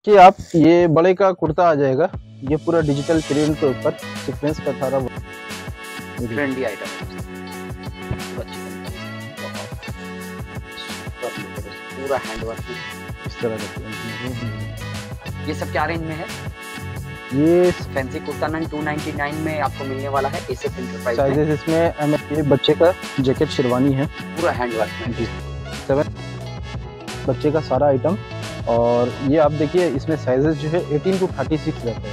कि आप ये बड़े का कुर्ता आ जाएगा, ये पूरा डिजिटल प्रिंट के ऊपर सीक्वेंस का सारा ट्रेंडी आइटम पूरा हैंडवर्क इस तरह का। ये सब क्या रेंज में है? ये फैंसी कुर्ता 299 में आपको मिलने वाला है एसएफ एंटरप्राइज में। साइजेस इसमें ये बच्चे का जैकेट शेरवानी है पूरा हैंडवर्क में। 7 बच्चे का सारा आइटम। और ये आप देखिए इसमें साइजेस जो है 18 to 36 रहता है।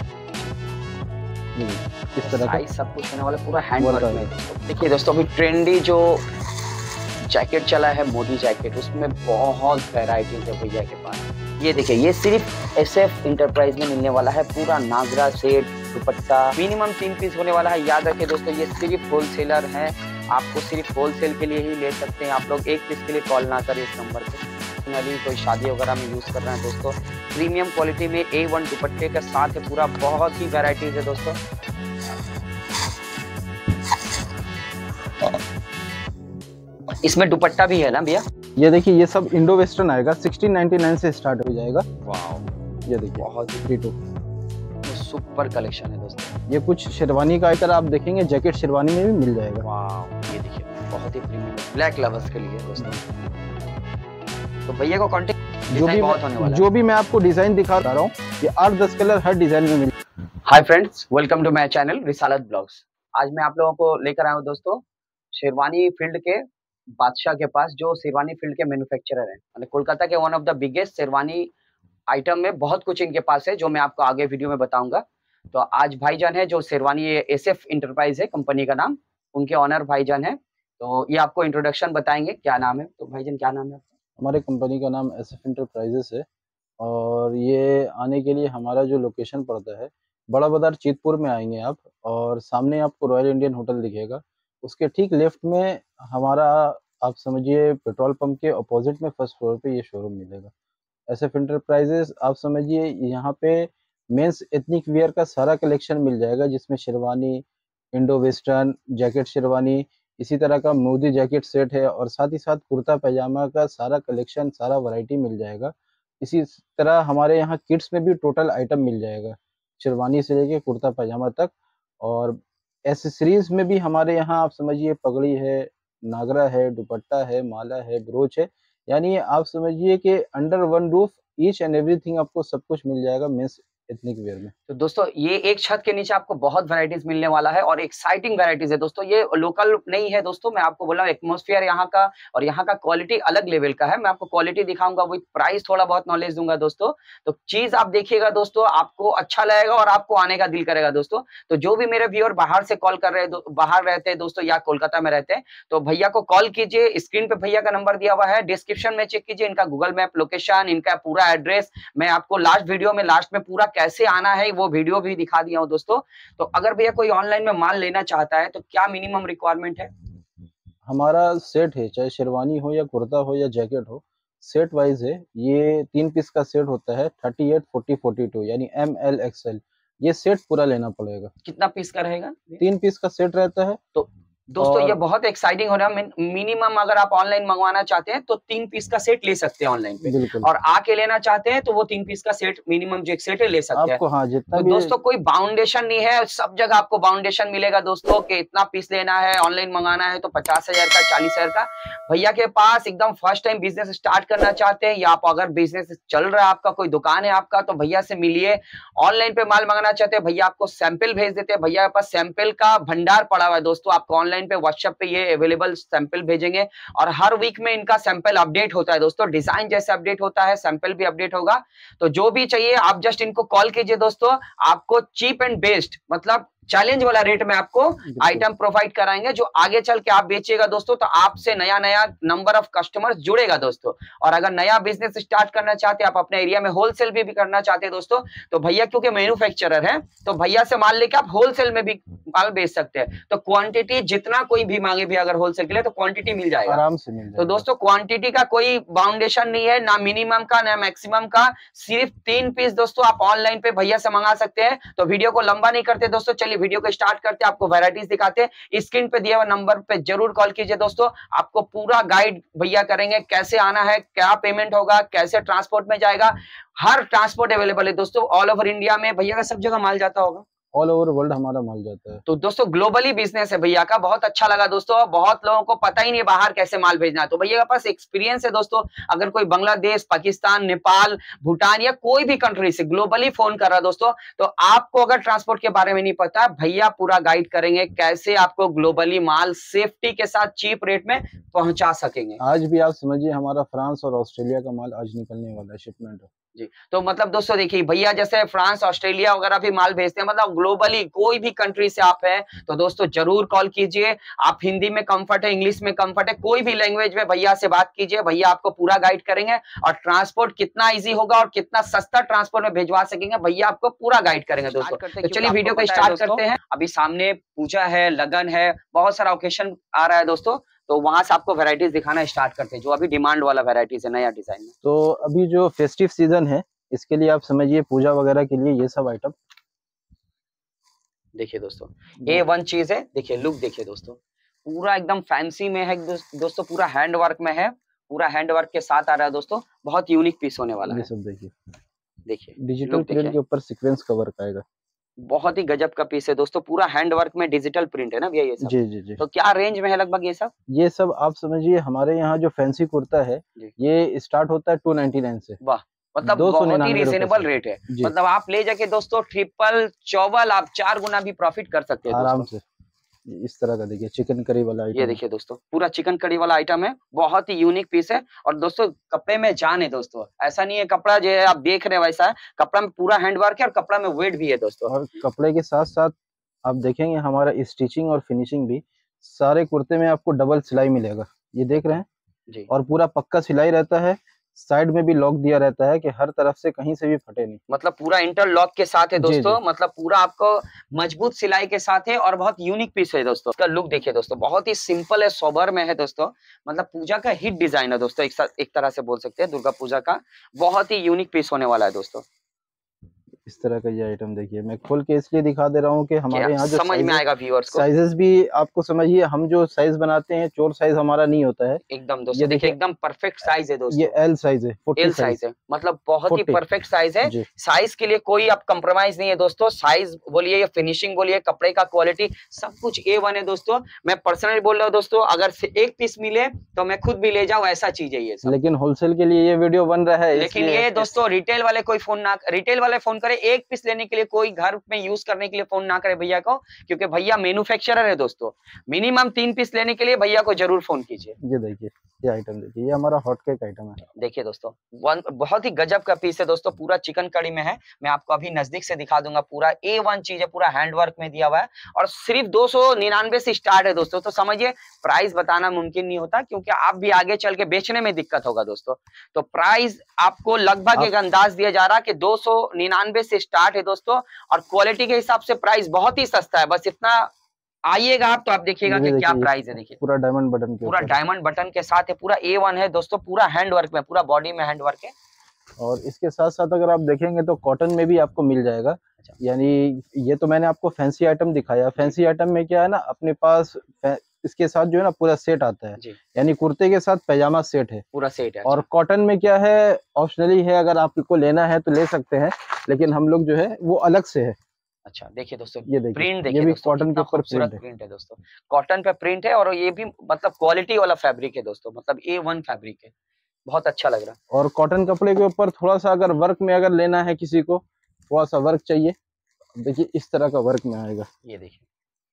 इस तरह का सब कुछ होने वाला पूरा हैंडवर्क में। देखिए दोस्तों, अभी ट्रेंडी जो जैकेट चला है मोदी जैकेट, उसमें बहुत वैरायटीज है भैया के पास। ये देखिए, ये सिर्फ एसएफ एंटरप्राइज में मिलने वाला है। पूरा नागरा सेट दुपट्टा मिनिमम 3 पीस होने वाला है। याद रखिए दोस्तों, ये सिर्फ होलसेलर है, आपको सिर्फ होलसेल के लिए ही ले सकते हैं। आप लोग 1 पीस के लिए कॉल ना करें इस नंबर पे। कोई शादी वगैरह में यूज कर रहे हैं दोस्तों, प्रीमियम क्वालिटी में A1 दुपट्टे के साथ है पूरा। बहुत ही वैरायटीज है दोस्तों। इसमें दुपट्टा भी है ना भैया? ये देखिए, ये सब इंडो वेस्टर्न आएगा। 1699 से स्टार्ट हो जाएगा। वाह, ये देखिए बहुत ही 32 सुपर कलेक्शन है दोस्तों। ये कुछ शेरवानी का आइटम आप देखेंगे, जैकेट शेरवानी में भी मिल जाएगा। वाह, ये देखिए बहुत ही प्रीमियम ब्लैक लवर्स के लिए दोस्तों। तो भैया को कांटेक्ट जो भी मैं आपको डिजाइन दिखा रहा हूँ, ये 8-10 कलर हर डिजाइन में मिल। Hi friends, welcome to my channel Risalat blogs. आज मैं आप लोगों को लेकर आया हूँ दोस्तों शेरवानी फील्ड के बादशाह के पास, जो शेरवानी फील्ड के मैन्युफैक्चरर हैं। मतलब कोलकाता के one of the biggest sherwani item में बहुत कुछ इनके पास है, जो मैं आपको आगे वीडियो में बताऊंगा। तो आज भाईजान है जो शेरवानी एसएफ एंटरप्राइज है कंपनी का नाम, उनके ऑनर भाईजान है। तो ये आपको इंट्रोडक्शन बताएंगे, क्या नाम है। तो भाईजान क्या नाम है आपका? हमारे कंपनी का नाम एसएफ एंटरप्राइजेस है। और ये आने के लिए हमारा जो लोकेशन पड़ता है, बड़ा बाजार चीतपुर में आएंगे आप, और सामने आपको रॉयल इंडियन होटल दिखेगा। उसके ठीक लेफ्ट में हमारा, आप समझिए पेट्रोल पंप के अपोजिट में फर्स्ट फ्लोर पे ये शोरूम मिलेगा। एसएफ एंटरप्राइजेस आप समझिए, यहाँ पे मेंस एथनिक वियर का सारा कलेक्शन मिल जाएगा, जिसमें sherwani, Indo western, jacket sherwani, इसी तरह का मोदी जैकेट सेट है, और साथ ही साथ कुर्ता पैजामा का सारा कलेक्शन, सारा वैरायटी मिल जाएगा। इसी तरह हमारे यहाँ किड्स में भी टोटल आइटम मिल जाएगा, शेरवानी से लेके कुर्ता पैजामा तक। और एसेसरीज में भी हमारे यहाँ आप समझिए पगड़ी है, नागरा है, दुपट्टा है, माला है, ब्रोच है। यानी आप समझिए कि under one roof each and everything आपको सब कुछ मिल जाएगा मेंस एथनिक वेयर में। तो दोस्तों, ये एक छत के नीचे आपको बहुत वैरायटीज मिलने वाला है, और एक्साइटिंग वैरायटीज है दोस्तों। ये लोकल नहीं है दोस्तों, मैं आपको बोला एटमॉस्फेयर यहाँ का और यहाँ का क्वालिटी अलग लेवल का है। मैं आपको क्वालिटी दिखाऊंगा, विद प्राइस थोड़ा बहुत नॉलेज दूंगा दोस्तों। तो चीज आप देखिएगा दोस्तों, आपको अच्छा लगेगा और आपको आने का दिल करेगा दोस्तों। तो जो भी मेरे व्यूअर बाहर से कॉल कर रहे हैं, बाहर रहते हैं दोस्तों या कोलकाता में रहते हैं, तो भैया को कॉल कीजिए। स्क्रीन पे भैया का नंबर दिया हुआ है, डिस्क्रिप्शन में चेक कीजिए इनका गूगल मैप लोकेशन, इनका पूरा एड्रेस। मैं आपको लास्ट वीडियो में लास्ट में पूरा कैसे आना है वो वीडियो भी दिखा दिया हूं दोस्तों। तो अगर भैया कोई ऑनलाइन में माल लेना चाहता है, तो क्या मिनिमम रिक्वायरमेंट है? हमारा सेट है, चाहे शेरवानी हो या कुर्ता हो या जैकेट हो, सेट वाइज है। ये 3 पीस का सेट होता है, 38, 40, 42 यानी ML XL। ये सेट पूरा लेना पड़ेगा। कितना पीस का रहेगा? 3 पीस का सेट रहता है। तो दोस्तों ये बहुत एक्साइटिंग हो रहा है। मिनिमम अगर आप ऑनलाइन मंगवाना चाहते हैं तो 3 पीस का सेट ले सकते हैं ऑनलाइन पे, और आके लेना चाहते हैं तो वो 3 पीस का सेट मिनिमम जो एक सेट है ले सकते हैं। हाँ, जितना तो भी दोस्तों कोई बाउंडेशन नहीं है, सब जगह आपको बाउंडेशन मिलेगा दोस्तों कि इतना पीस लेना है। ऑनलाइन मंगाना है तो 50,000 का, 40,000 का। भैया के पास एकदम फर्स्ट टाइम बिजनेस स्टार्ट करना चाहते हैं, या आप अगर बिजनेस चल रहा है, आपका कोई दुकान है आपका, तो भैया से मिलिए। ऑनलाइन पे माल मंगाना चाहते हैं, भैया आपको सैंपल भेज देते हैं। भैया के पास सैंपल का भंडार पड़ा हुआ है दोस्तों। आपको ऑनलाइन पे व्हाट्सएप पे ये अवेलेबल सैंपल भेजेंगे, और हर वीक में इनका सैंपल अपडेट होता है दोस्तों। डिजाइन जैसे अपडेट होता है, सैंपल भी अपडेट होगा। तो जो भी चाहिए आप जस्ट इनको कॉल कीजिए दोस्तों। आपको चीप एंड बेस्ट, मतलब चैलेंज वाला रेट में आपको आइटम प्रोवाइड कराएंगे, जो आगे चल के आप बेचिएगा दोस्तों, तो आपसे नया नया नंबर ऑफ कस्टमर्स जुड़ेगा दोस्तों। और अगर नया बिजनेस स्टार्ट करना चाहते हैं, आप अपने एरिया में होलसेल भी करना चाहते हैं दोस्तों, तो भैया क्योंकि मैन्युफैक्चरर है, तो भैया से माल लेके आप होलसेल में भी नेपाल बेच सकते हैं। तो क्वांटिटी जितना कोई भी मांगे भी अगर होलसेल के लिए तो क्वांटिटी मिल जाएगा, आराम से मिल जाएगा। तो दोस्तों क्वांटिटी का कोई बाउंडेशन नहीं है, ना मिनिमम का ना मैक्सिमम का, सिर्फ 3 पीस दोस्तों आप ऑनलाइन पे भैया से मंगा सकते हैं। तो वीडियो को लंबा नहीं करते दोस्तों, चलिए वीडियो को स्टार्ट करते हैं, आपको वैरायटीज दिखाते हैं। स्क्रीन पे दिए हुए नंबर पे जरूर कॉल कीजिए दोस्तों, आपको पूरा गाइड भैया करेंगे, कैसे आना है, क्या पेमेंट होगा, कैसे ट्रांसपोर्ट में जाएगा। हर ट्रांसपोर्ट अवेलेबल है दोस्तों, ऑल ओवर इंडिया में भैया का सब जगह माल जाता होगा, ऑल ओवर वर्ल्ड हमारा माल जाता है। तो दोस्तों ग्लोबली बिजनेस है भैया का, बहुत अच्छा लगा दोस्तों। बहुत लोगों को पता ही नहीं बाहर कैसे माल भेजना है, तो भैया के पास एक्सपीरियंस है दोस्तों। अगर कोई बांग्लादेश, पाकिस्तान, नेपाल, भूटान या कोई भी कंट्री से ग्लोबली फोन कर रहा है दोस्तों, तो आपको अगर ट्रांसपोर्ट के बारे में नहीं पता, भैया पूरा गाइड करेंगे कैसे आपको ग्लोबली माल सेफ्टी के साथ चीप रेट में पहुंचा सकेंगे। आज भी आप समझिए हमारा फ्रांस और ऑस्ट्रेलिया का माल आज निकलने वाला है, शिपमेंट जी। तो मतलब दोस्तों देखिए भैया जैसे फ्रांस, ऑस्ट्रेलिया वगैरह भी माल भेजते हैं, मतलब ग्लोबली कोई भी कंट्री से आप है तो दोस्तों जरूर कॉल कीजिए। आप हिंदी में कंफर्ट है, इंग्लिश में कंफर्ट है, कोई भी लैंग्वेज में भैया से बात कीजिए, भैया आपको पूरा गाइड करेंगे। और ट्रांसपोर्ट कितना इजी होगा और कितना सस्ता ट्रांसपोर्ट में भेजवा सकेंगे, भैया आपको पूरा गाइड करेंगे दोस्तों। तो चलिए वीडियो को स्टार्ट करते हैं। अभी सामने पूजा है, लगन है, बहुत सारा ओकेशन आ रहा है दोस्तों, तो वहां से आपको वैरायटीज दिखाना स्टार्ट करते हैं, जो अभी डिमांड वाला वैरायटीज है नया डिजाइन में। तो अभी जो फेस्टिव सीजन है इसके लिए आप समझिए पूजा वगैरह के लिए ये सब आइटम देखिए दोस्तों, ये वन चीज है, देखिए लुक देखिए दोस्तों, पूरा एकदम फैंसी में है दोस्तों, पूरा हैंड वर्क में है, पूरा हैंड वर्क के साथ आ रहा है दोस्तों, बहुत यूनिक पीस होने वाला है। ये सब देखिए, देखिए डिजिटल प्रिंट के ऊपर सीक्वेंस कवर आएगा, बहुत ही गजब का पीस है दोस्तों, पूरा हैंड वर्क में डिजिटल प्रिंट है ना भैया ये सब। जी जी जी। तो क्या रेंज में है लगभग ये सब? ये सब आप समझिए हमारे यहाँ जो फैंसी कुर्ता है ये स्टार्ट होता है 299 से। वाह, मतलब बहुत ही रिजनेबल रेट है, मतलब आप ले जाके दोस्तों ट्रिपल चौबल आप 4 गुना भी प्रॉफिट कर सकते हैं आराम से। इस तरह का देखिए चिकन करी वाला आइटम, ये देखिए दोस्तों पूरा चिकन करी वाला आइटम है, बहुत ही यूनिक पीस है। और दोस्तों कपड़े में जान है दोस्तों, ऐसा नहीं है कपड़ा जो है आप देख रहे हैं वैसा है, कपड़ा में पूरा हैंडवर्क है और कपड़ा में वेट भी है दोस्तों। और कपड़े के साथ साथ आप देखेंगे हमारा स्टिचिंग और फिनिशिंग भी, सारे कुर्ते में आपको डबल सिलाई मिलेगा, ये देख रहे हैं जी। और पूरा पक्का सिलाई रहता है, साइड में भी लॉक दिया रहता है कि हर तरफ से कहीं से भी फटे नहीं, मतलब पूरा इंटरलॉक के साथ है दोस्तों, मतलब पूरा आपको मजबूत सिलाई के साथ है और बहुत यूनिक पीस है दोस्तों। इसका लुक देखिए दोस्तों, बहुत ही सिंपल है, सोबर में है दोस्तों, मतलब पूजा का हिट डिजाइन है दोस्तों, एक तरह से बोल सकते हैं दुर्गा पूजा का बहुत ही यूनिक पीस होने वाला है दोस्तों। इस तरह का ये आइटम देखिए, मैं खोल के इसलिए दिखा दे रहा हूँ कि हमारे यहाँ जो समझ में आएगा व्यूअर्स को, साइजेस भी आपको समझिए, हम जो साइज बनाते हैं चोर साइज हमारा नहीं होता है एकदम दोस्तों, देखिए एकदम परफेक्ट साइज है दोस्तों, ये एल साइज है, एल साइज है, मतलब बहुत ही परफेक्ट साइज है। साइज के लिए कोई आप कंप्रोमाइज नहीं है दोस्तों, साइज बोलिए या फिनिशिंग बोलिए, कपड़े का क्वालिटी सब कुछ A1 है दोस्तों। मैं पर्सनली बोल रहा हूँ दोस्तों, अगर एक पीस मिले तो मैं खुद भी ले जाऊँ, ऐसा चीज है ये सब। लेकिन होलसेल के लिए ये वीडियो बन रहा है, लेकिन ये दोस्तों रिटेल वाले कोई फोन ना, रिटेल वाले फोन करे एक पीस लेने के लिए, कोई घर में यूज करने के लिए फोन ना करे भैया को, क्योंकि भैया मैन्युफैक्चरर है दोस्तों। मिनिमम 3 पीस लेने के लिए भैया को जरूर फोन कीजिए। ये देखिए ये आइटम देखिए, ये हमारा हॉट केक आइटम है। देखिए दोस्तों बहुत ही गजब का पीस है दोस्तों, पूरा चिकन कड़ी में है, मैं आपको अभी नजदीक से दिखा दूंगा, पूरा A1 चीज है, पूरा हैंडवर्क में दिया हुआ है और सिर्फ 299 से स्टार्ट है दोस्तों। तो समझिए प्राइस बताना मुमकिन नहीं होता, क्योंकि आप भी आगे चल के बेचने में दिक्कत होगा दोस्तों। तो प्राइस आपको लगभग एक अंदाज दिया जा रहा है कि 299 से स्टार्ट है दोस्तों, और क्वालिटी के हिसाब से प्राइस बहुत ही सस्ता है। बस इतना आइएगा आप तो आप देखिएगा कि क्या प्राइस है। देखिए पूरा डायमंड बटन के, पूरा डायमंड बटन के साथ है, पूरा A1 है दोस्तों, पूरा हैंडवर्क में, पूरा बॉडी में हैंडवर्क है। और इसके साथ साथ अगर आप देखेंगे तो कॉटन में भी आपको मिल जाएगा। यानी ये तो मैंने आपको फैंसी आइटम दिखाया, फैंसी आइटम में क्या है ना, अपने पास इसके साथ जो है ना पूरा सेट आता है, यानी कुर्ते के साथ पैजामा सेट है, पूरा सेट है। और कॉटन में क्या है, ऑप्शनली है, अगर आपको लेना है तो ले सकते हैं, लेकिन हम लोग जो है वो अलग से है। अच्छा देखिए दोस्तों, ये देखिए प्रिंट देखिए, ये भी कॉटन के ऊपर प्रिंट है दोस्तों, कॉटन पे प्रिंट है और ये भी मतलब क्वालिटी वाला फैब्रिक है दोस्तों, मतलब A1 फैब्रिक है, बहुत अच्छा लग रहा है। और कॉटन कपड़े के ऊपर थोड़ा सा अगर वर्क में अगर लेना है, किसी को थोड़ा सा वर्क चाहिए, देखिए इस तरह का वर्क में आएगा। ये देखिए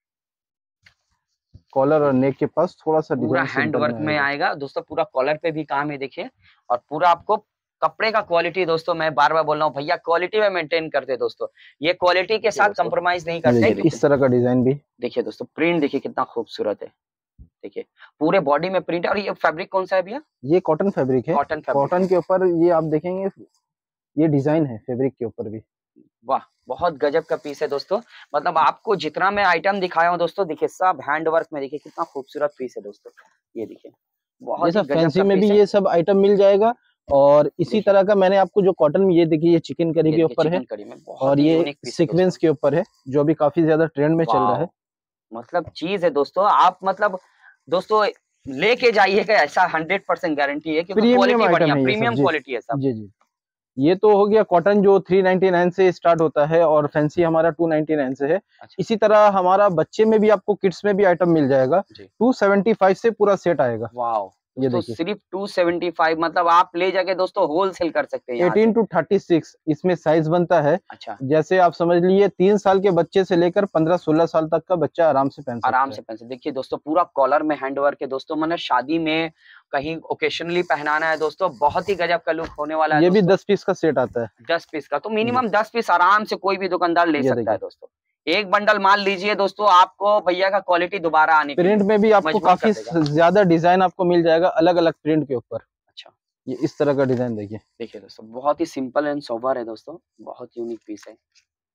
कॉलर और नेक के पास थोड़ा सा पूरा हैंड वर्क में आएगा दोस्तों, पूरा कॉलर पे भी काम है देखिए, और पूरा आपको कपड़े का क्वालिटी दोस्तों, मैं बार बार बोल रहा हूँ भैया क्वालिटी में मेंटेन करते दोस्तों, ये क्वालिटी के साथ कंप्रोमाइज नहीं करते। इस तरह का डिजाइन भी देखिए दोस्तों, प्रिंट देखिए कितना खूबसूरत है, देखिए पूरे बॉडी में प्रिंट है। और ये फैब्रिक कौन सा है भैया? ये कॉटन फैब्रिक है, कॉटन के ऊपर ये आप देखेंगे ये डिजाइन है फैब्रिक के ऊपर भी, वाह, बहुत गजब का पीस है दोस्तों। मतलब आपको जितना मैं आइटम दिखाया हूँ दोस्तों, देखिए सब हैंड वर्क में, देखिए कितना खूबसूरत पीस है दोस्तों। ये देखिए, ये बहुत ही सब गजब फैंसी का में भी पीस है। ये सब आइटम मिल जाएगा। और इसी देखिए, तरह का मैंने आपको जो कॉटन में, ये देखिए, ये चिकन करी ये के देखिए ऊपर है चिकन करी में बहुत और ही ये यूनिक पीस है सीक्वेंस दोस्तों। के ऊपर है, जो अभी काफी ज्यादा ट्रेंड में चल रहा है। वाओ! मतलब चीज़ है दोस्तों, आप मतलब दोस्तों लेके जाइएगा, ऐसा 100% गारंटी है, क्योंकि प्रीमियम क्वालिटी आइटम बढ़िया, है ये सब। प्रीमियम जी क्वालिटी है सब। जी जी। ये तो हो गया कॉटन, जो 399 से स्टार्ट होता है और फैंसी हमारा 299 से है। अच्छा, इसी तरह हमारा बच्चे में भी, आपको किड्स में भी आइटम मिल जाएगा। जी। 275 से पूरा सेट आएगा। वाओ! ये दोस्तों देखिए, सिर्फ 275, मतलब आप ले जाके दोस्तों होलसेल कर सकते हैं यहाँ से। 18 टू 36 इसमें साइज बनता है। अच्छा, जैसे आप समझ लीजिए 3 साल के बच्चे से लेकर 15-16 साल तक का बच्चा आराम से पहन आराम सकता है। से पहन सकते। देखिए दोस्तों, पूरा कॉलर में हैंड वर्क है दोस्तों, मैंने शादी में, कहीं ओकेशनली पहनाना है दोस्तों, बहुत ही गजब का लुक होने वाला है ये भी दोस्तों। 10 पीस का सेट आता है। 10 पीस का, तो जी, मिनिमम 10 पीस आराम से कोई भी दुकानदार ले ये सकता है देखिए, दोस्तों। एक बंडल माल लीजिए दोस्तों, आपको भैया का क्वालिटी दोबारा आने के प्रिंट लिए में भी आपको मजबूर कर काफी देगा। ज्यादा डिजाइन आपको मिल जाएगा, अलग अलग प्रिंट के ऊपर। अच्छा, ये इस तरह का डिजाइन देखिए। देखिए दोस्तों, बहुत ही सिंपल एंड सोबर है दोस्तों, बहुत यूनिक पीस है।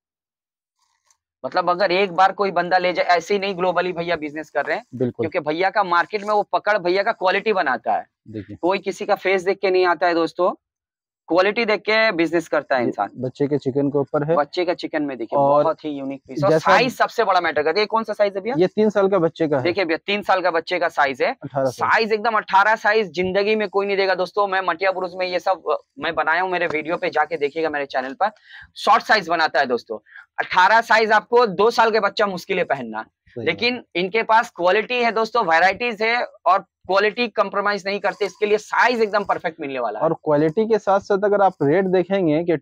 मतलब अगर एक बार कोई बंदा ले जाए, ऐसे ही नहीं ग्लोबली भैया बिजनेस कर रहे हैं, बिल्कुल। क्योंकि भैया का मार्केट में वो पकड़, भैया का क्वालिटी बनाता है। देखिए, कोई किसी का फेस देख के नहीं आता है दोस्तों, क्वालिटी देख के बिजनेस करता है ये इंसान। बच्चे के चिकन के ऊपर है। बच्चे का चिकन में देखिए, और बहुत ही यूनिक पीस, और जैसा साइज सबसे बड़ा मैटर करता है। ये कौन सा साइज है भैया? ये 3 साल का बच्चे का है। देखिए भैया, 3 साल का बच्चे का साइज है। 18 साइज। साइज एकदम 18 साइज जिंदगी में कोई नहीं देगा दोस्तों। मैं मटिया बुरुज में ये सब मैं बनाया हूँ, मेरे वीडियो पे जाके देखिएगा, मेरे चैनल पर शॉर्ट साइज बनाता है दोस्तों। 18 साइज आपको 2 साल के बच्चा मुश्किल है पहनना। सही बात है। लेकिन इनके पास क्वालिटी है दोस्तों, वैरायटीज है, और क्वालिटी कंप्रोमाइज नहीं करते, इसके लिए साइज एकदम परफेक्ट मिलने वाला है। और क्वालिटी के साथ साथ अगर आप रेट देखेंगे कि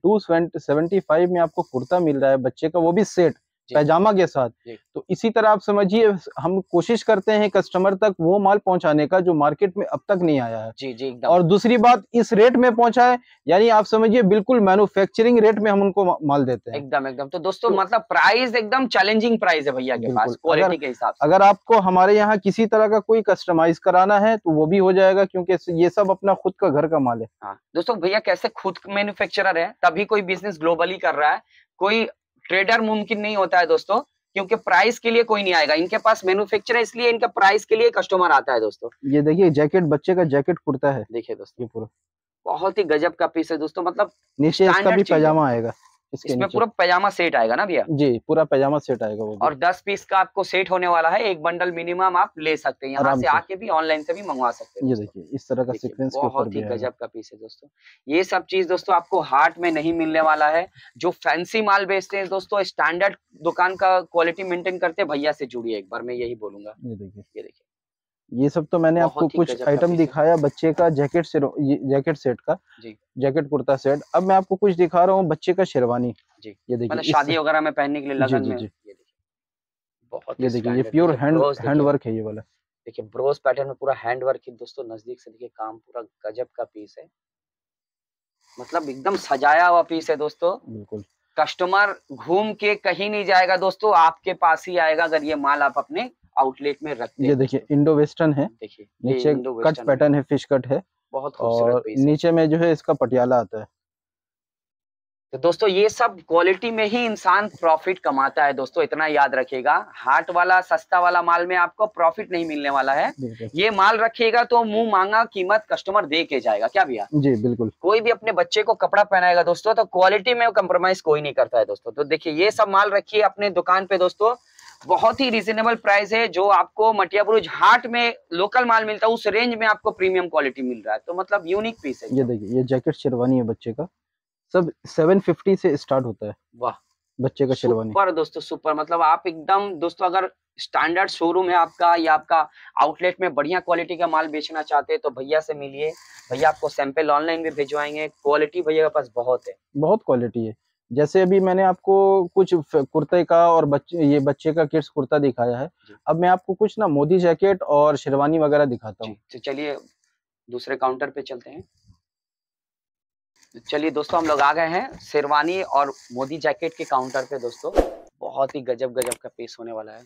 275 में आपको कुर्ता मिल रहा है बच्चे का, वो भी सेट जी, पैजामा के साथ। जी, तो इसी तरह आप समझिए, हम कोशिश करते हैं कस्टमर तक वो माल पहुंचाने का जो मार्केट में अब तक नहीं आया है। जी, जी, एकदम। और दूसरी बात, इस रेट में पहुंचाए, यानी आप समझिए बिल्कुल मैन्युफैक्चरिंग रेट में हम उनको माल देते हैं। एकदम, एकदम। तो दोस्तों तो मतलब प्राइस एकदम चैलेंजिंग प्राइस है भैया के पास, बिल्कुल, अगर क्वालिटी के हिसाब से। अगर आपको हमारे यहाँ किसी तरह का कोई कस्टमाइज कराना है तो वो भी हो जाएगा, क्योंकि ये सब अपना खुद का घर का माल है। हाँ, दोस्तों भैया कैसे खुद मैन्युफैक्चरर है, तभी कोई बिज़नेस ग्लोबली कर रहा है। कोई ट्रेडर मुमकिन नहीं होता है दोस्तों, क्योंकि प्राइस के लिए कोई नहीं आएगा। इनके पास मैन्युफैक्चरर है, इसलिए इनका प्राइस के लिए कस्टमर आता है दोस्तों। ये देखिए, जैकेट, बच्चे का जैकेट कुर्ता है देखिए दोस्तों, ये पूरा। बहुत ही गजब का पीस है दोस्तों, मतलब नीचे इसका स्टैंडर्ड भी चीज़ है। पैजामा आएगा, इसके इसमें नीचे। पूरा पजामा सेट आएगा ना भैया? जी, पूरा पैजामा सेट आएगा वो भी। और 10 पीस का आपको सेट होने वाला है, एक बंडल मिनिमम आप ले सकते हैं। यहाँ आराम से से। आके भी ऑनलाइन से भी मंगवा सकते हैं ये दोस्तों। देखिए, इस तरह का देखिए, सीक्वेंस के ऊपर बहुत भी ही आएगा। गजब का पीस है दोस्तों। ये सब चीज़ दोस्तों आपको हाट में नहीं मिलने वाला है। जो फैंसी माल बेचते हैं दोस्तों, स्टैंडर्ड दुकान का क्वालिटी मेंटेन करते हैं, भैया से जुड़िए एक बार, मैं यही बोलूँगा। ये देखिए, ये देखिए, ये सब तो मैंने आपको बहुत ही कुछ गजब का आइटम पीस है। दिखाया बच्चे का जैकेट से, ये जैकेट सेट का, जी, जैकेट कुर्ता सेट। अब मैं आपको कुछ दिखा रहा हूँ बच्चे का शेरवानी। जी। ये देखिए मतलब इस शादी वगैरह में पहनने के लिए जी लगन जी में, जी। ये देखिए, बहुत ये ही देखिए, ये स्टैंडर्ड। प्योर देखिए हैंड ब्रोस, हैंड देखिए, वर्क है ये वाला। देखिए ब्रोस पैटर्न में पूरा हैंड वर्क है दोस्तों, नज़दीक से देखिए, काम पूरा गजब का पीस है। मतलब एकदम सजाया हुआ पीस है दोस्तों। बिल्कुल। कस्टमर घूम के कहीं नहीं जाएगा दोस्तों, आपके पास ही आएगा, अगर ये माल आप अपने आउटलेट में रखते ये हैं देखिए, दोस्तों। इंडो वेस्टर्न है। देखिए, ये नीचे इंडो कट वेस्टर्न में पैटर्न है, फिश कट है। बहुत खूबसूरत और पीस है। नीचे में जो है इसका पटियाला आता है। तो दोस्तों ये सब क्वालिटी में ही इंसान प्रॉफिट कमाता है दोस्तों, इतना याद रखिएगा। हाट वाला सस्ता वाला माल में आपको प्रॉफिट नहीं मिलने वाला है। बिल्कुल। ये माल रखिएगा तो मुंह मांगा कीमत कस्टमर दे के जाएगा, क्या भैया? जी, बिल्कुल। कोई भी अपने बच्चे को कपड़ा पहनाएगा दोस्तों, तो क्वालिटी में कंप्रोमाइज कोई नहीं करता है दोस्तों। तो देखिए, ये सब माल रखिए अपने दुकान पे दोस्तों, बहुत ही रीजनेबल प्राइस है। जो आपको मटिया बुरुज हाट में लोकल माल मिलता है, उस रेंज में आपको प्रीमियम क्वालिटी मिल रहा है। तो मतलब यूनिक पीस है ये एकदम। देखिए, ये जैकेट शेरवानी है बच्चे का। सब 750 से स्टार्ट होता है वाह, बच्चे का शेरवानी। सुपर दोस्तों, सुपर। मतलब आप एकदम दोस्तों, अगर स्टैंडर्ड शोरूम है आपका या आपका आउटलेट में बढ़िया क्वालिटी का माल बेचना चाहते हैं, तो भैया से मिलिए। भैया आपको सैंपल ऑनलाइन भी भिजवाएंगे, क्वालिटी भैया के पास बहुत है। बहुत क्वालिटी है। जैसे अभी मैंने आपको कुछ कुर्ते का और बच्चे का किड्स कुर्ता दिखाया है। जी, अब मैं आपको कुछ ना मोदी जैकेट और शेरवानी वगैरह दिखाता जी। हूँ। तो चलिए दूसरे काउंटर पे चलते हैं। तो चलिए दोस्तों, हम लोग आ गए हैं शेरवानी और मोदी जैकेट के काउंटर पे दोस्तों। बहुत ही गजब गजब का पीस होने वाला है।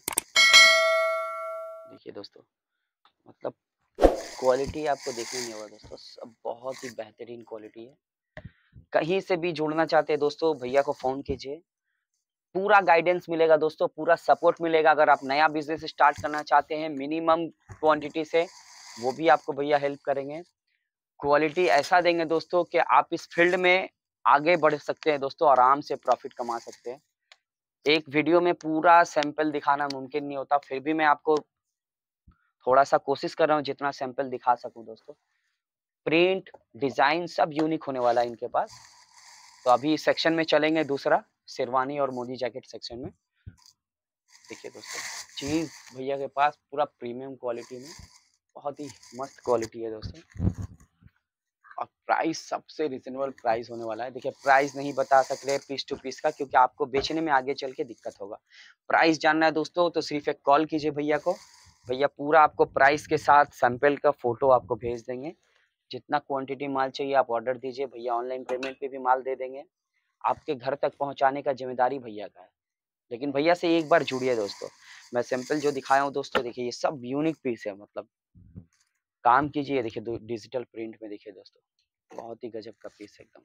देखिए दोस्तों, मतलब क्वालिटी आपको देखने नहीं होगा दोस्तों, सब बहुत ही बेहतरीन क्वालिटी है। कहीं से भी जुड़ना चाहते हैं दोस्तों, भैया को फोन कीजिए, पूरा गाइडेंस मिलेगा दोस्तों, पूरा सपोर्ट मिलेगा। अगर आप नया बिजनेस स्टार्ट करना चाहते हैं मिनिमम क्वांटिटी से, वो भी आपको भैया हेल्प करेंगे। क्वालिटी ऐसा देंगे दोस्तों कि आप इस फील्ड में आगे बढ़ सकते हैं दोस्तों, आराम से प्रॉफिट कमा सकते हैं। एक वीडियो में पूरा सैंपल दिखाना मुमकिन नहीं होता, फिर भी मैं आपको थोड़ा सा कोशिश कर रहा हूँ जितना सैंपल दिखा सकूं दोस्तों। प्रिंट, डिजाइन सब यूनिक होने वाला है इनके पास। तो अभी सेक्शन में चलेंगे दूसरा, शेरवानी और मोदी जैकेट सेक्शन में। देखिए दोस्तों, चीज भैया के पास पूरा प्रीमियम क्वालिटी में, बहुत ही मस्त क्वालिटी है दोस्तों, और प्राइस सबसे रिजनेबल प्राइस होने वाला है। देखिए प्राइस नहीं बता सक रहे पीस टू पीस का, क्योंकि आपको बेचने में आगे चल के दिक्कत होगा। प्राइस जानना है दोस्तों तो सिर्फ एक कॉल कीजिए भैया को, भैया पूरा आपको प्राइस के साथ सैंपल का फोटो आपको भेज देंगे। जितना क्वांटिटी माल चाहिए आप ऑर्डर दीजिए, भैया ऑनलाइन पेमेंट पे भी माल दे देंगे। आपके घर तक पहुंचाने का जिम्मेदारी भैया का है। लेकिन भैया से एक बार जुड़िए दोस्तों। मैं सैंपल जो दिखाया हूँ दोस्तों, देखिए ये सब यूनिक पीस है, मतलब काम कीजिए। देखिए डिजिटल प्रिंट में, देखिए दोस्तों बहुत ही गजब का पीस है एकदम।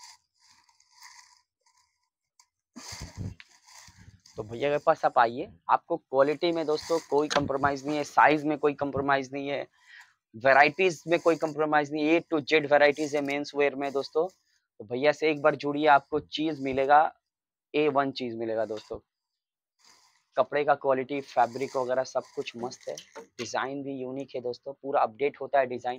तो भैया के पास आप आइए, आपको क्वालिटी में दोस्तों कोई कंप्रोमाइज नहीं है, साइज में कोई कंप्रोमाइज नहीं है, वैरायटीज में कोई कंप्रोमाइज नहीं है, A to Z वैरायटीज है मेंस वेयर में दोस्तों। तो भैया से एक बार जुड़िए, आपको चीज मिलेगा, A1 चीज मिलेगा दोस्तों। कपड़े का क्वालिटी, फैब्रिक वगैरह सब कुछ मस्त है, डिजाइन भी यूनिक है दोस्तों, पूरा अपडेट होता है डिजाइन।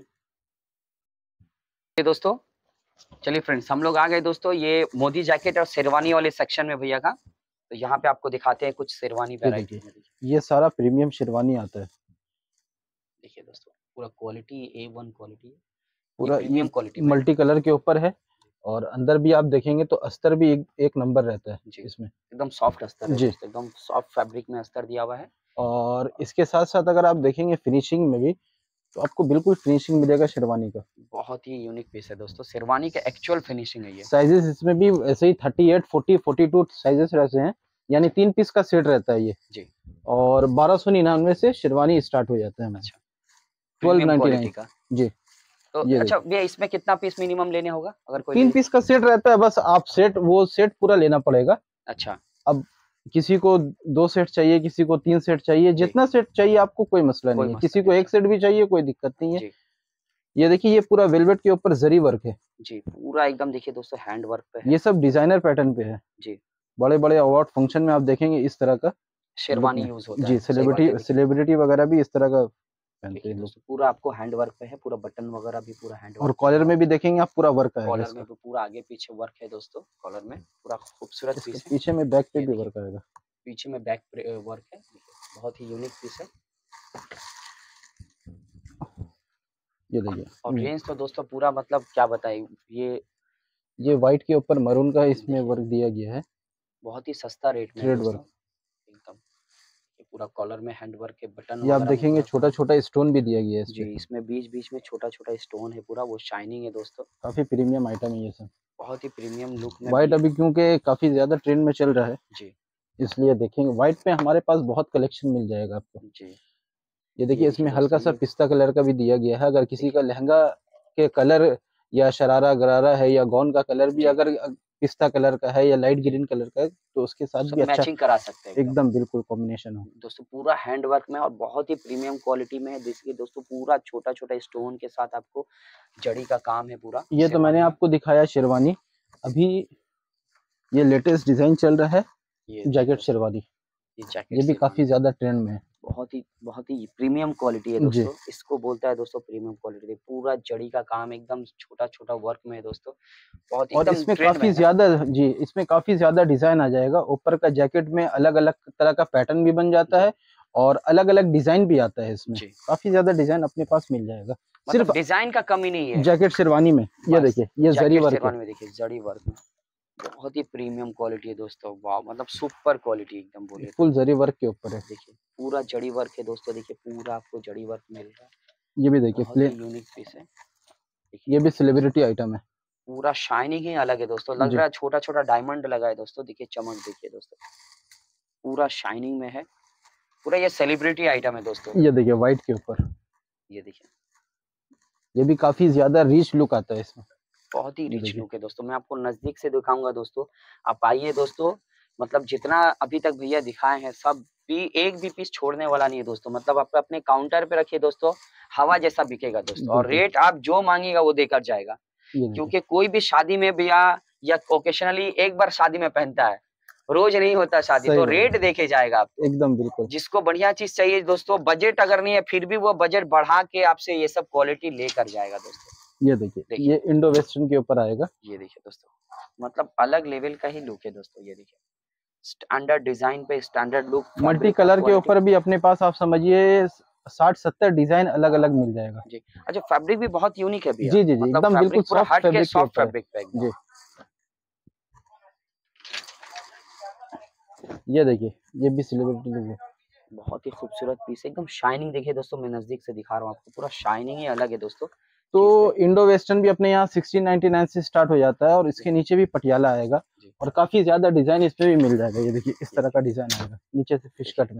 ये दोस्तों चलिए फ्रेंड्स, हम लोग आ गए दोस्तों ये मोदी जैकेट और शेरवानी वाले सेक्शन में भैया का। तो यहाँ पे आपको दिखाते हैं कुछ शेरवानी वैरायटी में। देखिए ये सारा प्रीमियम शेरवानी आता है। देखिए दोस्तों पूरा क्वालिटी A1 क्वालिटी है, पूरा ये प्रीमियम क्वालिटी में मल्टी कलर के ऊपर है, और अंदर भी आप देखेंगे तो अस्तर भी एक नंबर रहता है जी, इसमें। एकदम सॉफ्ट अस्तर है जी, दोस्तों, एकदम सॉफ्ट फैब्रिक में अस्तर दिया हुआ है। और इसके साथ साथ अगर आप देखेंगे फिनिशिंग में भी, तो आपको बिल्कुल फिनिशिंग मिलेगा शेरवानी का। बहुत ही यूनिक पीस है दोस्तों, शेरवानी का एक्चुअल फिनिशिंग है ये। साइजेस इसमें भी ऐसे ही 38, 40, 42 साइजेस रहते हैं, यानी 3 पीस का सेट रहता है ये जी। और 1299 से शेरवानी स्टार्ट हो जाता है हमारा। अच्छा, प्रीमियम क्वालिटी 1299 का। जी। तो ये अच्छा देखिए भैया इसमें कितना पीस मिनिमम लेने होगा अगर कोई 3 ले? पीस का सेट रहता है, बस आप वो सेट पूरा लेना पड़ेगा। अच्छा अब किसी को 2 सेट चाहिए, किसी को 3 सेट चाहिए, जी, जितना सेट चाहिए आपको कोई मसला कोई नहीं है। मसला किसी नहीं। को 1 अच्छा सेट भी चाहिए, कोई दिक्कत नहीं है। जी ये देखिए ये पूरा वेलवेट के ऊपर जरी वर्क है। जी, पूरा एकदम देखिए दोस्तों हैंड वर्क पे है। ये सब डिजाइनर पैटर्न पे है। जी, बड़े-बड़े अवार्ड फंक्शन में आप देखेंगे इस तरह का लुक शेरवानी में। यूज होता जी, है, सही बात है। देखिए सेलिब्रिटी वगैरह भी इस तरह का पहनते देखिए हैं लोग। दोस्तों पूरा आपको हैंड वर्क पे है, पूरा बटन वगैरह भी पूरा हैंड और वर्क पे कॉलर दिया में हुआ भी है। देखेंगे आप, पूरा वर्क आएगा कॉलर में इसका। भी पूरा आगे पीछे वर्क है दोस्तों, कॉलर में पूरा खूबसूरत इसके पीस है। पीछे में बैक पे ये भी देखिए वर्क आएगा। पीछे में बैक वर्क है, देखिए बहुत ही यूनिक पीस है। ये और देखिए रेंज तो दोस्तों पूरा मतलब क्या बताएं, ये व्हाइट के ऊपर मरून का इसमें देखिए वर्क दिया गया है, बहुत ही सस्ता रेट में है थ्रेड वर्क। दोस्तों एकदम। ये पूरा कॉलर में हैंड वर्क के बटन ये आप वगैरह में देखेंगे पूरा काम। छोटा-छोटा स्टोन भी दिया गया है जी, इसपे। इसमें बीच-बीच में छोटा-छोटा स्टोन है, पूरा वो शाइनिंग है दोस्तों। काफ़ी प्रीमियम आइटम है ये सब। बहुत ही प्रीमियम लुक में व्हाइट भी है। अभी क्योंकि काफ़ी ज़्यादा ट्रेंड में चल रहा है, जी, इसलिए देखेंगे व्हाइट पे हमारे पास बहुत कलेक्शन मिल जाएगा आपको। जी। ये ये देखिए देखिए इसमें दोस्तों हल्का-सा ये पिस्ता कलर का भी दिया गया है। अगर किसी का देखिए लहंगा के कलर या शरारा-गरारा है या गाउन का कलर भी जी, अगर पिस्ता कलर का है या लाइट जी। ग्रीन कलर का है, तो उसके साथ सब भी अच्छा मैचिंग करा सकते हैं एकदम। एकदम बिल्कुल कॉम्बिनेशन हो। दोस्तों पूरा हैंड वर्क में और बहुत ही प्रीमियम क्वालिटी में है। देखिए दोस्तों पूरा छोटा-छोटा स्टोन के साथ आपको जड़ी का काम है पूरा ये तो मैंने शेरवानी में। आपको दिखाया शेरवानी। अभी ये लेटेस्ट डिज़ाइन चल रहा है, ये देखिए जैकेट दोस्तों शेरवानी। ये जैकेट ये भी काफ़ी शेरवानी ज़्यादा ट्रेंड में है। बहुत ही प्रीमियम क्वालिटी है जी। दोस्तों। इसको बोलता है दोस्तों प्रीमियम क्वालिटी। पूरा जड़ी का काम एकदम छोटा-छोटा वर्क में है दोस्तों। बहुत और एकदम इसमें ट्रेंड में काफ़ी है ना? ज़्यादा जी, इसमें काफ़ी ज़्यादा डिज़ाइन आ जाएगा। ऊपर का जैकेट में अलग-अलग तरह का पैटर्न भी बन जाता जी, है और अलग-अलग डिज़ाइन भी आता है इसमें। जी। काफ़ी ज़्यादा डिज़ाइन अपने पास मिल जाएगा। मतलब सिर्फ़ डिज़ाइन का कमी नहीं है। जैकेट शेरवानी में ये बस देखिए, ये ज़री जैकेट वर्क है। शेरवानी में देखिए जड़ी वर्क में बहुत ही प्रीमियम क्वालिटी है दोस्तों। वाह! मतलब सुपर क्वालिटी एकदम बोले तो। फुल ज़री वर्क के ऊपर है। देखिए पूरा जड़ी वर्क है दोस्तों, देखिए पूरा आपको जड़ी वर्क मिल रहा है। ये भी देखिए बहुत ही प्लेन, यूनिक पीस है। ये देखिए भी देखिए दोस्तों सेलिब्रिटी आइटम है। पूरा शाइनिंग ही अलग है दोस्तों। लग जी, रहा है छोटा-छोटा डायमंड लगा है दोस्तों। देखिए चमक देखिए दोस्तों। पूरा शाइनिंग में है। पूरा ये सेलिब्रिटी आइटम है दोस्तों। ये देखिए व्हाइट के ऊपर। ये देखिए ये भी काफ़ी ज़्यादा रिच लुक आता है इसमें। बहुत ही रिच देखिए। लुक है दोस्तों। मैं आपको नजदीक से दिखाऊंगा दोस्तों, आप आइए दोस्तों। मतलब जितना अभी तक भैया दिखाए हैं सब भी एक भी पीस छोड़ने वाला नहीं है दोस्तों। मतलब आप अपने काउंटर पे रखिए दोस्तों, हवा जैसा बिकेगा दोस्तों, और बिल्कुल। रेट आप जो मांगेगा वो देकर जाएगा। ये देखिए। क्योंकि कोई भी शादी में भैया या ओकेशनली एक बार शादी में पहनता है, रोज नहीं होता शादी, सही तो बात रेट है। देखे जाएगा आपको। एकदम बिल्कुल। जिसको बढ़िया चीज चाहिए दोस्तों, बजट अगर नहीं है फिर भी वो बजट बढ़ा के आपसे ये सब क्वालिटी लेकर जाएगा दोस्तों। ये देखिए, देखिए ये इंडो वेस्टर्न के ऊपर आएगा। ये देखिए दोस्तों, मतलब अलग लेवल का ही लुक है दोस्तों। ये देखिए स्टैंडर्ड डिजाइन पे स्टैंडर्ड लुक, मल्टी फैब्रिक का कलर के क्वालिटी। ऊपर भी अपने पास आप समझिए 60-70 डिजाइन अलग अलग मिल जाएगा। जी अच्छा, फैब्रिक भी बहुत यूनिक है भैया, जी जी जी, मतलब एकदम बिल्कुल फैब्रिक पूरा सॉफ्ट हट के फैब्रिक के सॉफ्ट ऊपर है। फैब्रिक पे एकदम। जी। ये देखिए, ये भी सेलिब्रिटी लुक है। बहुत ही खूबसूरत पीस है, एकदम शाइनिंग। देखिए दोस्तों, मैं नजदीक से दिखा रहा हूँ आपको, पूरा शाइनिंग ही अलग है दोस्तों तो चीज पे। इंडो वेस्टर्न भी अपने यहाँ 1699 से स्टार्ट हो जाता है, और जी इसके नीचे भी पटियाला आएगा, जी, और काफी ज्यादा डिजाइन इसमें भी मिल जाएगा। ये देखिए, इस ये तरह का डिजाइन आएगा नीचे से फिश देखिए कट में।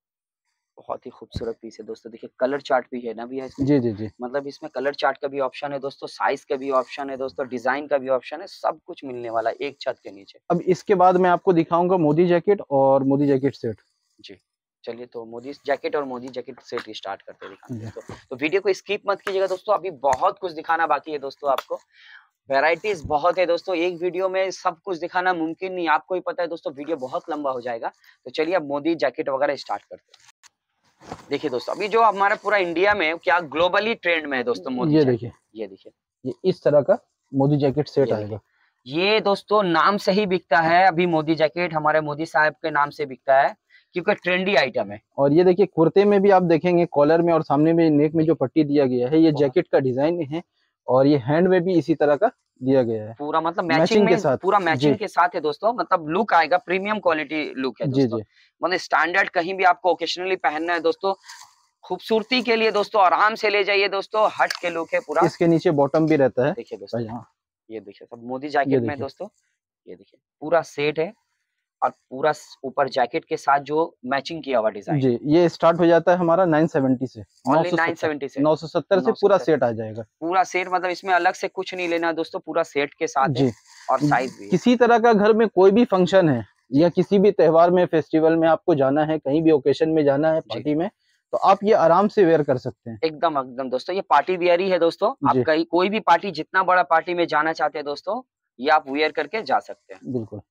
बहुत ही खूबसूरत पीस है दोस्तों। देखिए कलर चार्ट भी है ना भैया इसमें, जी जी जी। मतलब इसमें कलर चार्ट का भी ऑप्शन है दोस्तों, साइज का भी ऑप्शन है दोस्तों, डिजाइन का भी ऑप्शन है, सब कुछ मिलने वाला है एक छत के नीचे। अब इसके बाद मैं आपको दिखाऊंगा मोदी जैकेट और मोदी जैकेट सेट। जी चलिए, तो मोदी जैकेट और मोदी जैकेट सेट स्टार्ट करते हैं दिखाना जी दोस्तों। तो वीडियो को स्किप मत कीजिएगा दोस्तों, अभी बहुत कुछ दिखाना बाकी है दोस्तों आपको। वैरायटीज बहुत है दोस्तों, एक वीडियो में सब कुछ दिखाना मुमकिन नहीं, आपको ही पता है दोस्तों, वीडियो बहुत लंबा हो जाएगा। तो चलिए अब मोदी जैकेट वगैरह स्टार्ट करते हैं। देखिए दोस्तों, अभी जो हमारा पूरा इंडिया में क्या ग्लोबली ट्रेंड में है दोस्तों मोदी ये जैकेट। देखिए, ये देखिए, ये इस तरह का मोदी जैकेट सेट ये देखिए, आएगा। ये दोस्तों नाम से ही बिकता है। अभी मोदी जैकेट हमारे मोदी साहब के नाम से बिकता है, क्योंकि ट्रेंडी आइटम है। और ये देखिए, कुर्ते में भी आप देखेंगे कॉलर में और सामने में नेक में जो देखिए पट्टी दिया गया है, ये बहुत जैकेट का डिजाइन है, और ये हैंड में भी इसी तरह का दिया गया है, पूरा मतलब मैचिंग मैचिंग के में, साथ। पूरा जी मैचिंग के साथ है दोस्तों। मतलब लुक आएगा, प्रीमियम क्वालिटी लुक है जी दोस्तों। जी। मतलब स्टैंडर्ड, कहीं भी आपको ओकेशनली पहनना है दोस्तों, खूबसूरती के लिए दोस्तों आराम से ले जाइए दोस्तों, हट के लुक है पूरा। इसके नीचे बॉटम भी रहता है। देखिए दोस्तों, यहाँ ये देखिए सब मोदी ये जैकेट में देखिए। दोस्तों। ये देखिए पूरा सेट है, और पूरा ऊपर जैकेट के साथ जो मैचिंग किया हुआ डिजाइन जी, है। ये स्टार्ट हो जाता है हमारा 970 से, ओनली 970। 970 से 970 से पूरा 970, सेट आ जाएगा। पूरा सेट, मतलब इसमें अलग से कुछ नहीं लेना दोस्तों, पूरा सेट के साथ है, जी। और साइज भी है। किसी तरह का घर में कोई भी फंक्शन है, जी या किसी भी त्योहार में, फेस्टिवल में आपको जाना है, कहीं भी ओकेशन में जाना है, जी, पार्टी में, तो आप ये आराम से वेयर कर सकते हैं। एकदम एकदम दोस्तों, ये पार्टी वियर ही है दोस्तों। आप जी कहीं कोई भी पार्टी, जितना बड़ा पार्टी में जाना चाहते हैं दोस्तों, ये आप वियर करके जा सकते हैं। बिल्कुल।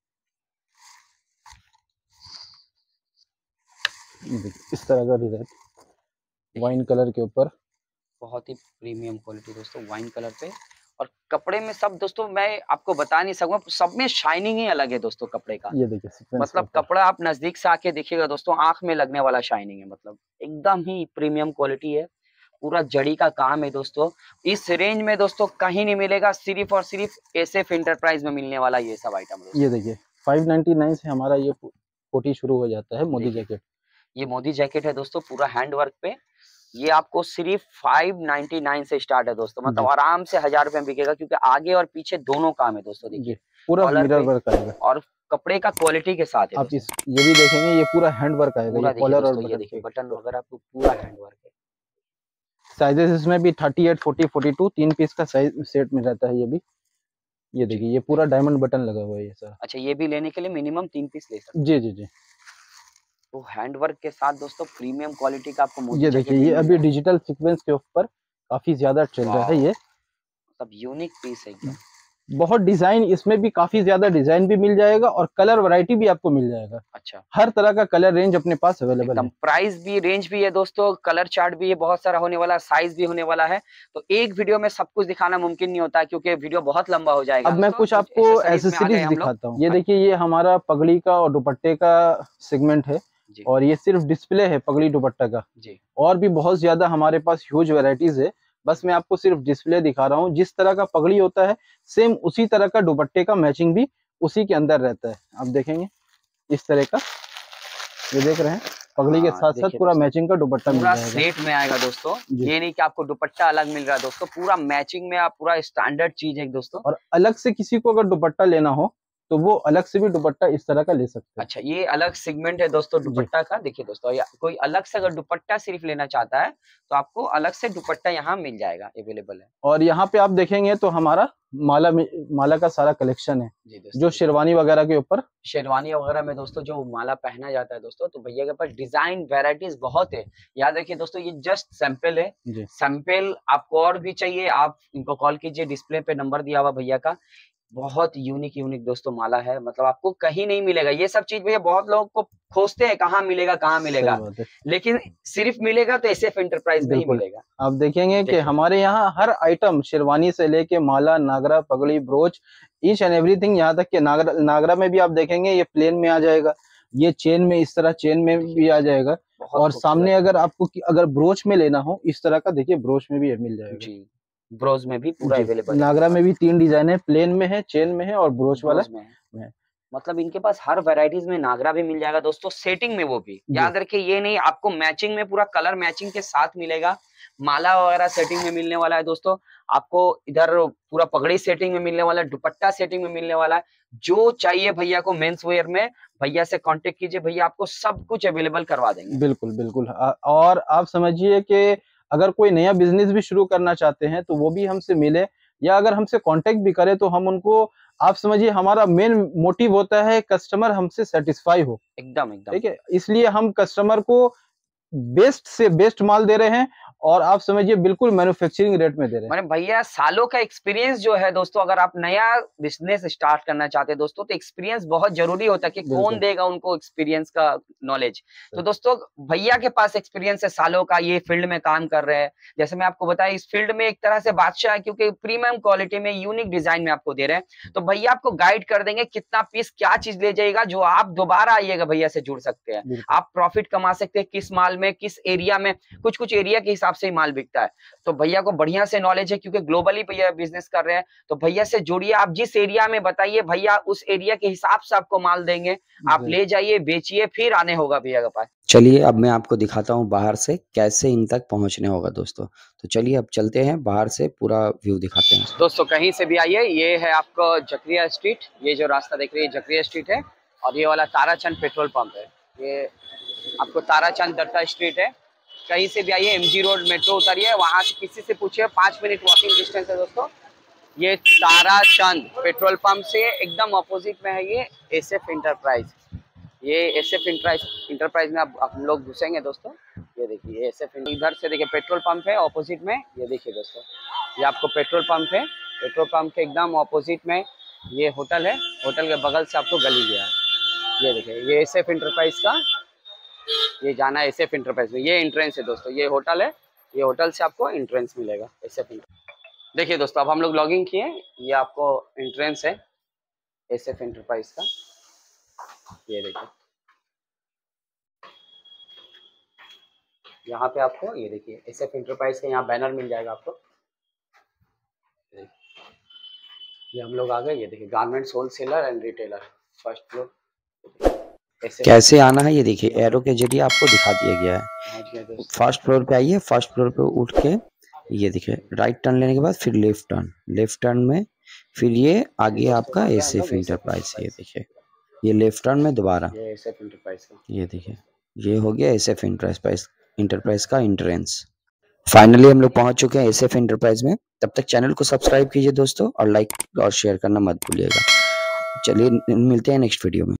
ये देखिए, इस तरह का डिजाइन देखिए वाइन कलर के ऊपर। बहुत ही प्रीमियम क्वालिटी दोस्तों, वाइन कलर पे। और कपड़े में सब दोस्तों मैं आपको बता नहीं सकूंगा, सब में शाइनिंग ही अलग है दोस्तों कपड़े का। ये देखिए, सीक्वेंस के मतलब ऊपर। कपड़ा आप नजदीक से आके देखिएगा दोस्तों, आंख में लगने वाला शाइनिंग है, मतलब एकदम ही प्रीमियम क्वालिटी है। पूरा जड़ी का काम है दोस्तों, इस रेंज में दोस्तों कहीं नहीं मिलेगा, सिर्फ और सिर्फ एसएफ इंटरप्राइज में मिलने वाला ये सब आइटम ये दोस्तों। देखिए, 599 से हमारा ये कोटी शुरू हो जाता है मोदी देखिए जैकेट। ये मोदी जैकेट है दोस्तों, पूरा हैंड वर्क पे। ये आपको सिर्फ 599 से स्टार्ट है दोस्तों, मतलब जी आराम से 1000 रुपए में बिकेगा, क्योंकि आगे और पीछे दोनों काम है दोस्तों। जी, देखिए पूरा कॉलर मिरर पे, वर्क आएगा। और कपड़े का क्वालिटी के साथ है आप दोस्तों। इस ये भी देखेंगे, ये पूरा हैंड वर्क आएगा, ये पूरा देखिए कॉलर और दोस्तों, ये बटन देखिए के बटन ऊपर। वगैरह आपको पूरा हैंड वर्क है। साइजेस इसमें भी 38, 40, 42 3 पीस का साइज सेट में रहता है ये भी। ये जी देखिए, ये पूरा डायमंड बटन लगा हुआ है ये सर। अच्छा, ये भी लेने के लिए मिनिमम 3 पीस ले सकते जी हैं। जी जी। तो हैंड वर्क के साथ दोस्तों प्रीमियम क्वालिटी का आपको मोदी ये देखिए, जैकेट भी ये मिल अभी रहा है। डिजिटल सीक्वेंस के ऊपर काफी ज्यादा चल रहा है वाह, ये। मतलब यूनिक पीस है एकदम। बहुत डिजाइन, इसमें भी काफी ज्यादा डिजाइन भी मिल जाएगा, और कलर वैरायटी भी आपको मिल जाएगा। अच्छा, हर तरह का कलर रेंज अपने पास अवेलेबल एकदम है। प्राइस भी, रेंज भी है दोस्तों, कलर चार्ट भी है, बहुत सारा होने वाला, साइज भी होने वाला है। तो एक वीडियो में सब कुछ दिखाना मुमकिन नहीं होता है, क्योंकि वीडियो बहुत लंबा हो जाएगा अब मैं दोस्तों। कुछ कुछ आपको एसेसरीज में आ गए एसेसरीज हम लोग। दिखाता हूँ। ये देखिए, ये हमारा पगड़ी का और दुपट्टे का सेगमेंट है, जी और ये सिर्फ डिस्प्ले है पगड़ी दुपट्टा का। जी, और भी बहुत ज्यादा हमारे पास ह्यूज वैरायटीज है, बस मैं आपको सिर्फ डिस्प्ले दिखा रहा हूँ। जिस तरह का पगड़ी होता है, सेम उसी तरह का दुपट्टे का मैचिंग भी उसी के अंदर रहता है। आप देखेंगे इस तरह का, ये देख रहे हैं, पगड़ी के हाँ साथ साथ देखिए पूरा दोस्तों, मैचिंग का दुपट्टा मिल पूरा जाएगा। सेट में आएगा दोस्तों। जी। ये नहीं कि आपको दुपट्टा अलग मिल रहा है दोस्तों, पूरा मैचिंग में, आप पूरा स्टैंडर्ड चीज है दोस्तों। और अलग से किसी को अगर दुपट्टा लेना हो, तो वो अलग से भी दुपट्टा इस तरह का ले सकते हैं। अच्छा, ये अलग सेगमेंट है दोस्तों दुपट्टा का। देखिए दोस्तों, या कोई अलग से अगर दुपट्टा सिर्फ लेना चाहता है तो आपको अलग से दुपट्टा यहाँ मिल जाएगा, अवेलेबल है। और यहाँ पे आप देखेंगे तो हमारा माला का सारा कलेक्शन है जी दोस्तों, जो शेरवानी वगैरह के ऊपर, शेरवानी वगैरह में दोस्तों जो माला पहना जाता है दोस्तों, तो भैया के पास डिजाइन वेराइटीज बहुत है। याद रखिए दोस्तों, ये जस्ट सैंपल है। सैंपल आपको और भी चाहिए, आप इनको कॉल कीजिए, डिस्प्ले पे नंबर दिया हुआ भैया का। बहुत यूनिक दोस्तों माला है, मतलब आपको कहीं नहीं मिलेगा ये सब चीज। भैया बहुत लोग को खोजते हैं कहाँ मिलेगा, लेकिन सिर्फ मिलेगा तो एसएफ एंटरप्राइज में ही मिलेगा। आप देखेंगे कि हमारे यहाँ हर आइटम, शेरवानी से लेके माला, नागरा, पगड़ी, ब्रोच, ईच एंड एवरीथिंग, यहाँ तक कि नागरा में भी आप देखेंगे ये प्लेन में आ जाएगा, ये चेन में, इस तरह चेन में भी आ जाएगा। और सामने अगर आपको अगर ब्रोच में लेना हो इस तरह का, देखिए ब्रोच में भी मिल जाएगा जी। ब्रोच में भी पूरा अवेलेबल है। नागरा में भी 3 डिजाइन है, प्लेन में है, चेन में है और ब्रोच वाला में है। मतलब इनके पास हर वैरायटीज में नागरा भी मिल जाएगा दोस्तों, सेटिंग में वो भी। याद रखिए ये नहीं, आपको मैचिंग में पूरा कलर मैचिंग के साथ मिलेगा। माला वगैरह सेटिंग में मिलने वाला है दोस्तों, आपको इधर पूरा पगड़ी सेटिंग में मिलने वाला है, दुपट्टा सेटिंग में मिलने वाला है। जो चाहिए भैया को मेंस वेयर में, भैया से कांटेक्ट कीजिए, भैया आपको सब कुछ अवेलेबल करवा देंगे। बिल्कुल। और आप समझिए कि अगर कोई नया बिजनेस भी शुरू करना चाहते हैं तो वो भी हमसे मिले, या अगर हमसे कांटेक्ट भी करे तो हम उनको, आप समझिए हमारा मेन मोटिव होता है कस्टमर हमसे सेटिस्फाई हो। एकदम ठीक है, इसलिए हम कस्टमर को बेस्ट से बेस्ट माल दे रहे हैं और आप समझिए बिल्कुल मैन्युफैक्चरिंग रेट में दे रहे हैं। मैंने भैया सालों का एक्सपीरियंस जो है दोस्तों, अगर आप नया बिजनेस स्टार्ट करना चाहते हैं दोस्तों, तो एक्सपीरियंस बहुत जरूरी होता है कि कौन देगा उनको एक्सपीरियंस का नॉलेज। तो दोस्तों भैया के पास एक्सपीरियंस है सालों का, ये फील्ड में काम कर रहे हैं। जैसे मैं आपको बताया, इस फील्ड में एक तरह से बादशाह है, क्योंकि प्रीमियम क्वालिटी में यूनिक डिजाइन में आपको दे रहे हैं। तो भैया आपको गाइड कर देंगे कितना पीस क्या चीज ले जाएगा, जो आप दोबारा आइएगा भैया से जुड़ सकते हैं। आप प्रॉफिट कमा सकते हैं किस माल में, किस एरिया में। कुछ एरिया के हिसाब से ही माल बिकता है। तो भैया को बढ़िया से नॉलेज है, क्योंकि ग्लोबली भैया बिजनेस कर रहे हैं। तो भैया से जुड़िए, आप जिस एरिया में बताइए भैया उस एरिया के हिसाब से आपको माल देंगे। आप ले जाइए, बेचिए, फिर आने होगा भैया के पास। चलिए अब मैं आपको दिखाता हूँ बाहर से कैसे इन तक पहुँचने होगा दोस्तों। तो चलिए अब चलते हैं, बाहर से पूरा व्यू दिखाते हैं दोस्तों। कहीं से भी आइए, ये है आपको जकरिया स्ट्रीट, ये जो रास्ता देख रही है जकरिया स्ट्रीट है, और ये वाला ताराचंद पेट्रोल पंप है। ये आपको ताराचंद दत्ता स्ट्रीट है। कहीं से भी आइए, एमजी रोड मेट्रो उतरिए, वहां से किसी से पूछिए, 5 मिनट वॉकिंग डिस्टेंस है दोस्तों। ये ताराचंद पेट्रोल पंप से एकदम ऑपोजिट में है ये एसएफ इंटरप्राइज। ये एसएफ इंटरप्राइज में अब हम लोग घुसेंगे दोस्तों। ये देखिए एसएफ, इधर से देखिए पेट्रोल पंप है ऑपोजिट में। ये देखिए दोस्तों, ये आपको पेट्रोल पंप है। पेट्रोल पंप के एकदम ऑपोजिट में ये होटल है, होटल के बगल से आपको गली गया है। ये देखिए ये एसएफ इंटरप्राइज का, ये जाना है एसएफ इंटरप्राइज में। ये एंट्रेंस है दोस्तों, ये होटल है, ये होटल से आपको एंट्रेंस मिलेगा एसएफ इंटरप्राइज। देखिए दोस्तों, अब हम लोग लॉगिंग किए, ये आपको एंट्रेंस है एसएफ इंटरप्राइज का। ये देखिए यहाँ पे आपको, ये देखिए एसएफ इंटरप्राइज का यहाँ बैनर मिल जाएगा आपको। ये हम लोग आ गए। ये देखिए garments wholesaler and retailer, first floor. कैसे आना है ये देखिए एरो के जरिए आपको दिखा दिया गया है। फर्स्ट फ्लोर पे आइए, फर्स्ट फ्लोर पे उठ के ये देखिए राइट टर्न लेने के बाद फिर लेफ्ट टर्न में फिर ये आगे आपका एसएफ इंटरप्राइज है। ये देखिए ये लेफ्ट टर्न में दोबारा ये देखिए ये हो गया एसएफ इंटरप्राइज का एंट्रेंस। फाइनली हम लोग पहुंच चुके हैं एसएफ इंटरप्राइज में। तब तक चैनल को सब्सक्राइब कीजिए दोस्तों और लाइक और शेयर करना मत भूलिएगा। चलिए मिलते हैं नेक्स्ट वीडियो में।